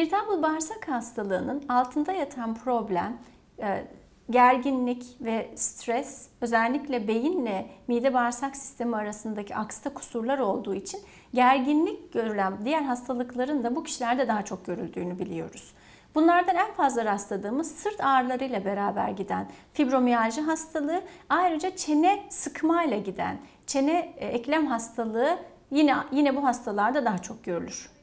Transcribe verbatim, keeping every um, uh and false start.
İrritable bağırsak hastalığının altında yatan problem gerginlik ve stres, özellikle beyinle mide bağırsak sistemi arasındaki aksta kusurlar olduğu için gerginlik görülen diğer hastalıkların da bu kişilerde daha çok görüldüğünü biliyoruz. Bunlardan en fazla rastladığımız sırt ağrılarıyla beraber giden fibromiyalji hastalığı, ayrıca çene sıkmayla giden çene eklem hastalığı yine yine bu hastalarda daha çok görülür.